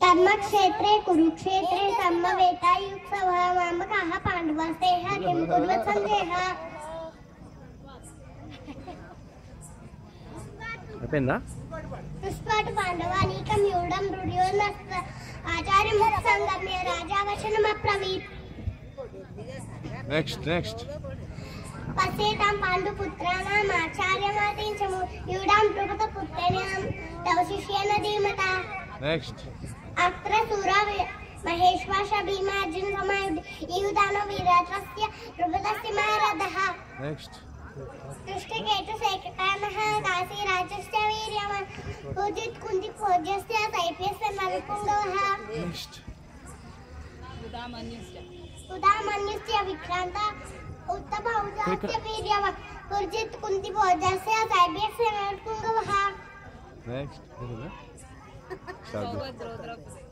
धर्मक्षेत्रे कुरुक्षेत्रे समवेतायुत्सवः मामकाः पाण्डवास्तेः किं कुर्वन् सञ्जयः दुष्पाट पाण्डवानीकं यूढं रुड्योन्नस्त आचार्यमुत्सङ्गम्य राजा वचनमब्रवीत्। नेक्स्ट पश्येतां पाण्डुपुत्राणाम् आचार्यमातीं च यूढां द्रुपदपुत्रेणां तव शिष्येन धीमता। नेक्स्ट अत्र सूरा महेश्वास भीमार्जुन समायुध इहुदानो वीरत्रस्य द्रुपदस्य महारथः। नेक्स्ट दृष्टकेतुसेककानः काशीराजश्च वीर्यवान् उदित कुन्तिभोज्यस्य शैब्यस्य नरपुङ्गवः। नेक्स्ट उदामन्युश्च विक्रान्ता उत्तमौजास्य वीर्यवान् उदित कुन्तिभोज्यस्य शैब्यस्य नरपुङ्गवः। नेक्स्ट